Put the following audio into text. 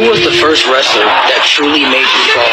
Who was the first wrestler that truly made you fall